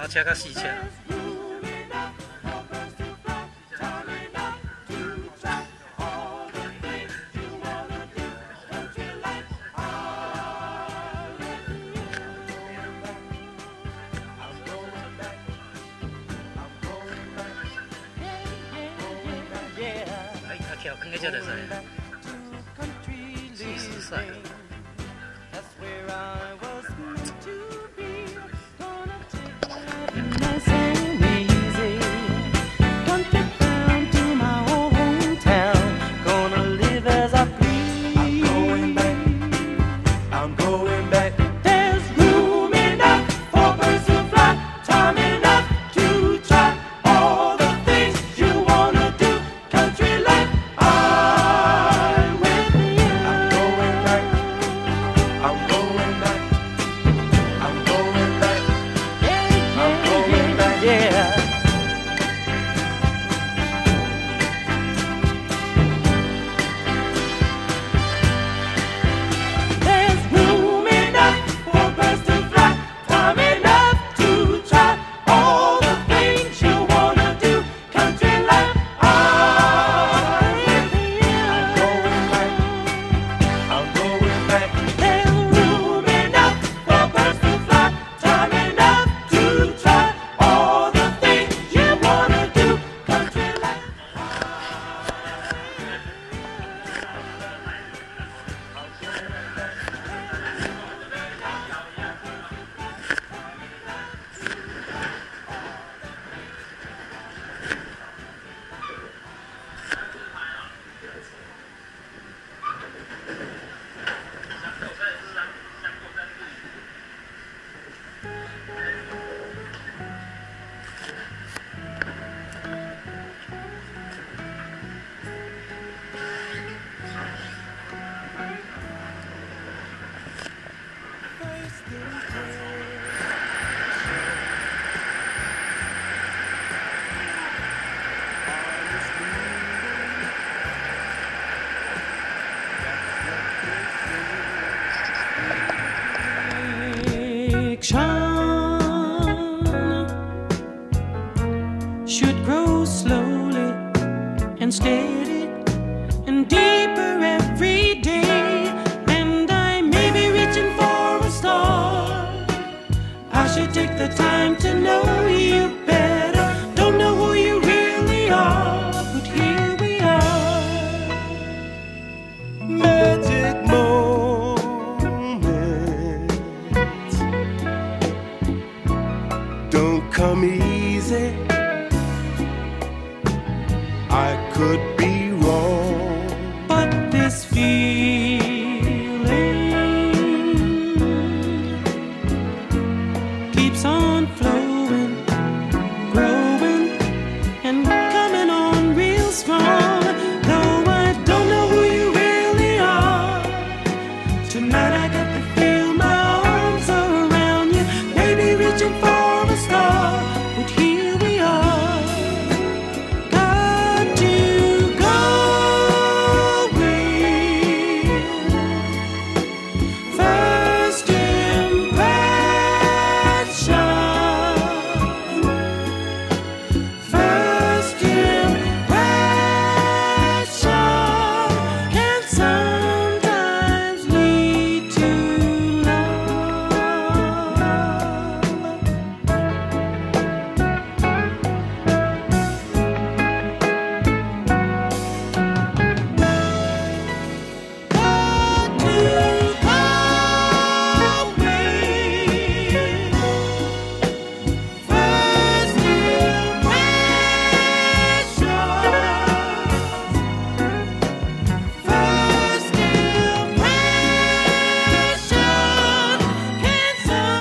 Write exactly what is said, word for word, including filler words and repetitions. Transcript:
车甲四车。哎，啊，跳放喺这就使，四十岁。 Should grow slowly and steady and deeper every day, and I may be reaching for a star. I should take the time to know you better. Don't know who you really are, but here we are. Magic moments don't come easy. I could be